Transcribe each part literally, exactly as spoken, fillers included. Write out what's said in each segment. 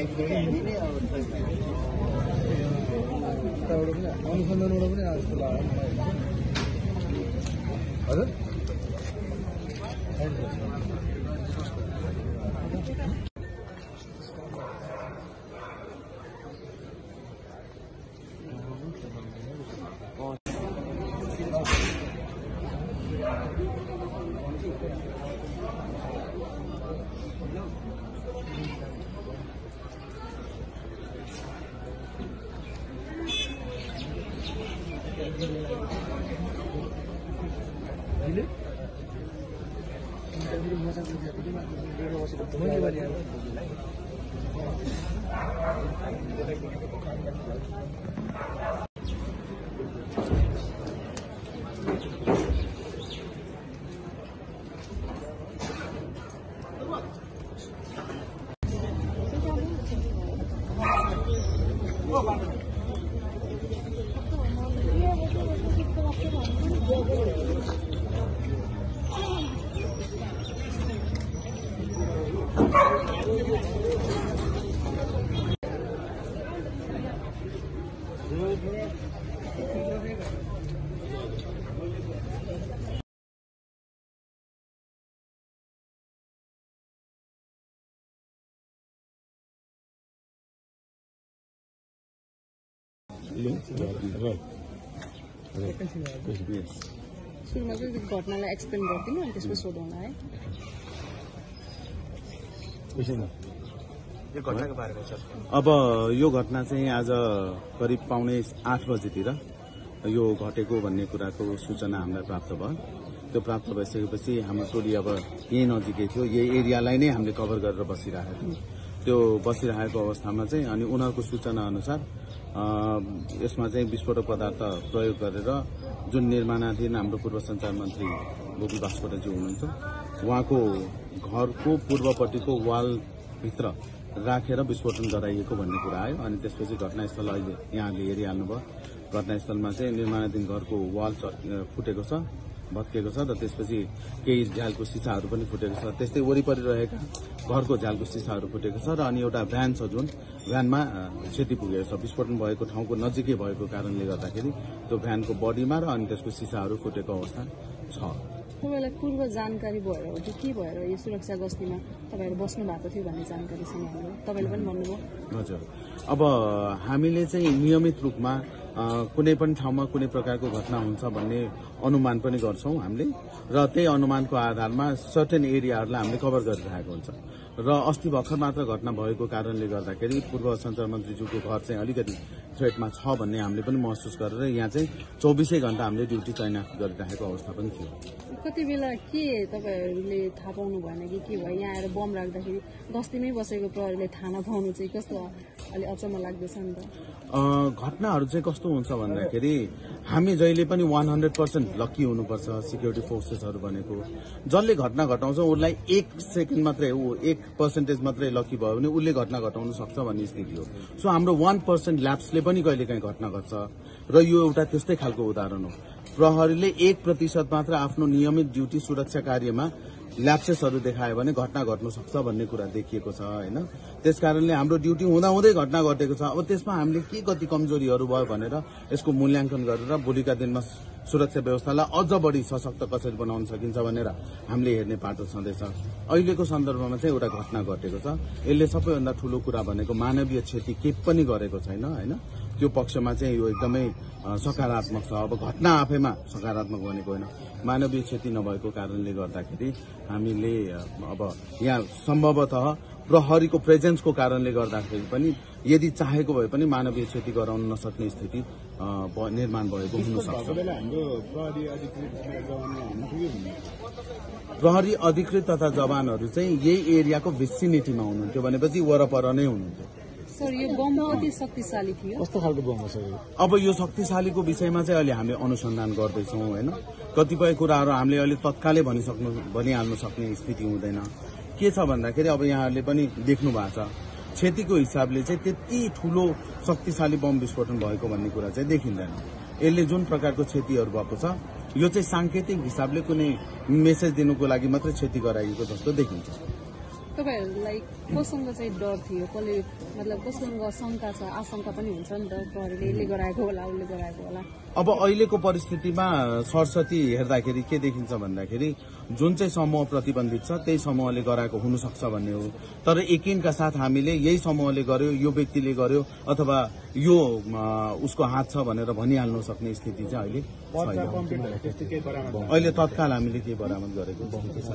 अनुसन्धानबाट पनि जस्तो लाग्यो हजुर सुरुमा चाहिँ घटनालाई एक्सप्लेन गरिदिनु अनि त्यसपछि सोधौँला है। अब यो घटना चाहिँ आज करिब पाउने आठ बजेतिर यो घटेको भन्ने कुराको सूचना हामीलाई प्राप्त भयो। त्यो प्राप्त भइसकेपछि हाम्रो टोली अब यही नजिकै थियो, यही एरियालाई नै हामीले कभर गरेर बसिरहेको थियौँ। त्यो बसिरहेको अवस्थामा चाहिँ अनि उनीहरूको सूचना अनुसार यसमा चाहिँ विस्फोटक पदार्थ प्रयोग गरेर जुन निर्माणाधीन हाम्रो पूर्व सञ्चार मन्त्री गोपी बास्कोटाजी हुनुहुन्छ उहाँको घरको पूर्वपट्टिको वालभित्र राखेर विस्फोटन गराइएको भन्ने कुरा आयो। अनि त्यसपछि घटनास्थल अहिले यहाँले हेरिहाल्नुभयो, घटनास्थलमा चाहिँ निर्माणाधीन घरको वाल फुटेको छ, भत्केको छ र त्यसपछि केही झ्यालको सिसाहरू पनि फुटेको छ। त्यस्तै वरिपरि रहेका घरको झ्यालको सिसाहरू फुटेको छ र अनि एउटा भ्यान छ जुन भ्यानमा क्षति पुगेको छ। विस्फोटन भएको ठाउँको नजिकै भएको कारणले गर्दाखेरि त्यो भ्यानको बडीमा र अनि त्यसको सिसाहरू फुटेको अवस्था छ। तपाईँलाई पूर्व जानकारी भएर हो कि के भएर यो सुरक्षा गस्तीमा तपाईँहरू बस्नु भएको थियो भन्ने जानकारी छ हाम्रो, तपाईँले पनि भन्नुभयो। हजुर, अब हामीले चाहिँ नियमित रूपमा कुनै पनि ठाउँमा कुनै प्रकारको घटना हुन्छ भन्ने अनुमान पनि गर्छौं हामीले र त्यही अनुमानको आधारमा सर्टेन एरियाहरूलाई हामीले कभर गरिरहेको हुन्छ। र अस्ति भर्खर मात्र घटना भएको कारणले गर्दाखेरि पूर्व सञ्चार मन्त्रीज्यूको घर चाहिँ अलिकति थ्रेटमा छ भन्ने हामीले पनि महसुस गरेर यहाँ चाहिँ चौबिसै घण्टा हामीले ड्युटी तैनात गरिरहेको अवस्था पनि थियो। कति बेला के तपाईँहरूले थाहा पाउनु भएन कि के भयो? यहाँ आएर बम राख्दाखेरि गस्तीमै बसेको प्रहरीले थाहा नपाउनु चाहिँ कस्तो अलि अचम्म लाग्दैछ नि त। घटनाहरू चाहिँ कस्तो हुन्छ भन्दाखेरि हामी जहिले पनि वान हन्ड्रेड पर्सेन्ट लक्की हुनुपर्छ। सिक्युरिटी फोर्सेसहरू भनेको जसले घटना घटाउँछ उसलाई एक सेकेन्ड मात्रै ऊ एक पर्सेन्टेज मात्रै लक्की भयो भने उसले घटना घटाउन सक्छ भन्ने स्थिति हो। सो हाम्रो वान पर्सेन्ट ल्याप्सले पनि कहिलेकाहीँ घटना घट्छ र यो एउटा त्यस्तै खालको उदाहरण हो। प्रहरीले एक प्रतिशत मात्र आफ्नो नियमित ड्युटी सुरक्षा कार्यमा ल्याप्सेसहरू देखायो भने घटना घट्न सक्छ भन्ने कुरा देखिएको छ होइन। त्यसकारणले हाम्रो ड्युटी हुँदाहुँदै घटना घटेको छ। अब त्यसमा हामीले के कति कमजोरीहरू भयो भनेर यसको मूल्याङ्कन गरेर भोलिका दिनमा सुरक्षा व्यवस्थालाई अझ बढी सशक्त कसरी बनाउन सकिन्छ भनेर हामीले हेर्ने पाटो छँदैछ। अहिलेको सन्दर्भमा चाहिँ एउटा घटना घटेको छ, यसले सबैभन्दा ठूलो कुरा भनेको मानवीय क्षति केही पनि गरेको छैन होइन। त्यो पक्षमा चाहिँ यो एकदमै सकारात्मक छ। अब घटना आफैमा सकारात्मक भनेको होइन, मानवीय क्षति नभएको कारणले गर्दाखेरि हामीले अब यहाँ सम्भवतः प्रहरीको प्रेजेन्सको कारणले गर्दाखेरि पनि यदि चाहेको भए पनि मानवीय क्षति गराउन नसक्ने स्थिति निर्माण भएको हुन सक्छ। प्रहरी अधिकृत तथा जवानहरू चाहिँ यही एरियाको भिसिनिटीमा हुनुहुन्थ्यो भनेपछि वरपर नै हुनुहुन्थ्यो। सर यो बम कति शक्तिशाली थियो? कस्तो खालको बम हो सर? अब यो शक्तिशालीको विषयमा चाहिँ अहिले हामीले अनुसन्धान गर्दैछौँ होइन। कतिपय कुराहरू हामीले अहिले तत्कालै भनिसक्नु भनिहाल्नु सक्ने स्थिति हुँदैन। के छ भन्दाखेरि अब यहाँहरूले पनि देख्नु भएको छ क्षतिको हिसाबले चाहिँ त्यति ठूलो शक्तिशाली बम विस्फोटन भएको भन्ने कुरा चाहिँ देखिँदैन। यसले जुन प्रकारको क्षतिहरू भएको छ यो चाहिँ सांकेतिक हिसाबले कुनै मेसेज दिनुको लागि मात्रै क्षति गराइएको जस्तो देखिन्छ। तपाईहरूलाई कोसँग चाहिँ डर थियो, कसले मतलब कोसँग शङ्का छ, आशंका पनि हुन्छ नि त, प्रहरीले यसले गराएको होला उसले गराएको होला। अब अहिलेको परिस्थितिमा सरस्वती हेर्दाखेरि के देखिन्छ भन्दाखेरि जुन चाहिँ समूह प्रतिबन्धित छ त्यही समूहले गराएको हुन सक्छ भन्ने हो। तर यकिनका साथ हामीले यही समूहले गर्यो, यो व्यक्तिले गर्यो अथवा यो उसको हात छ भनेर भनिहाल्नु सक्ने स्थिति चाहिँ अहिले छैन। अहिले तत्काल हामीले के बरामद गरेको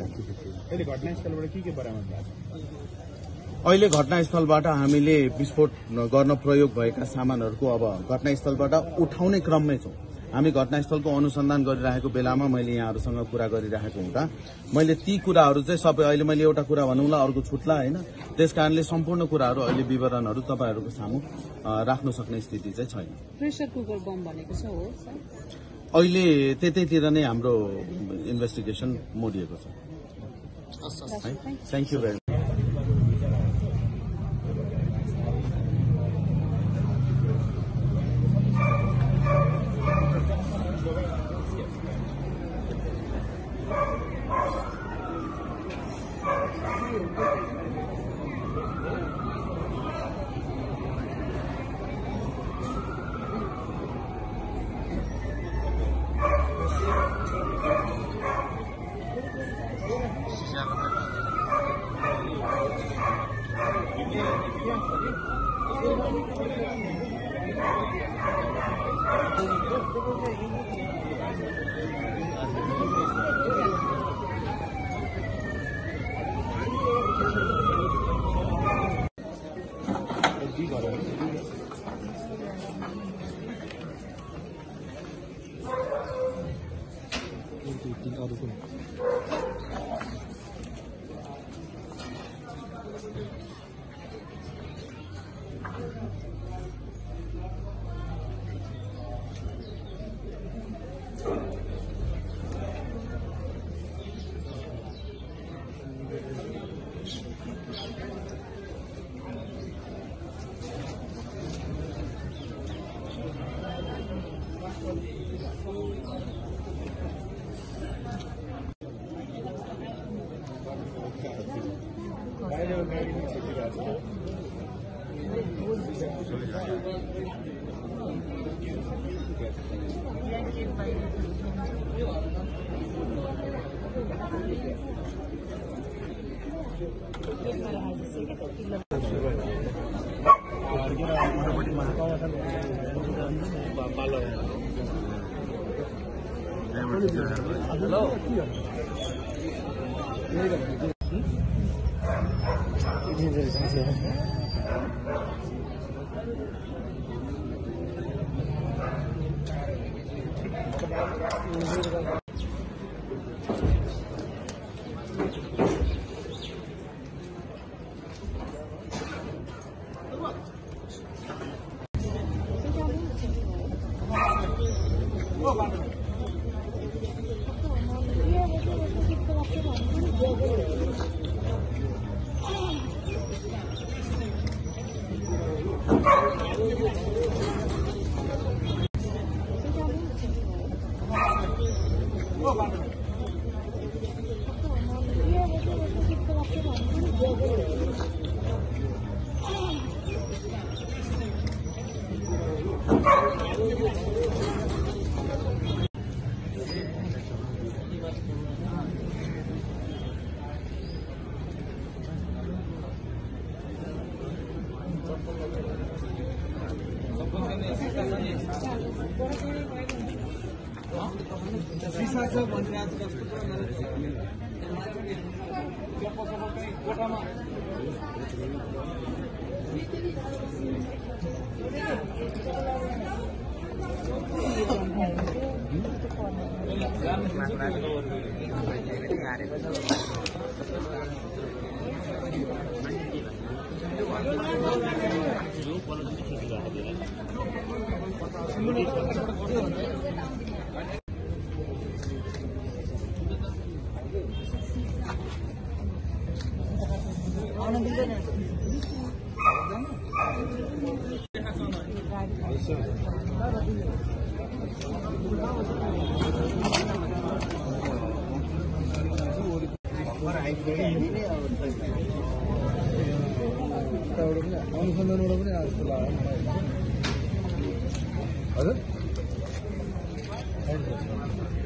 अहिले घटनास्थलबाट हामीले विस्फोट गर्न प्रयोग भएका सामानहरूको अब घटनास्थलबाट उठाउने क्रममै छौं। हामी घटनास्थलको अनुसन्धान गरिरहेको बेलामा मैले यहाँहरूसँग कुरा गरिरहेको हुँदा मैले ती कुराहरू चाहिँ सबै अहिले मैले एउटा कुरा भनौँला अर्को छुट्ला होइन, त्यसकारणले सम्पूर्ण कुराहरू अहिले विवरणहरू तपाईँहरूको सामु राख्न सक्ने स्थिति चाहिँ छैन। प्रेसर कुकर बम भनेको छ हो सर? अहिले त्यतैतिर नै हाम्रो इन्भेस्टिगेसन मोडिएको छ। Thank you very much. यताबाट पनि अनुसन्धानबाट पनि आयो जस्तो लाग्यो मलाई। हजुर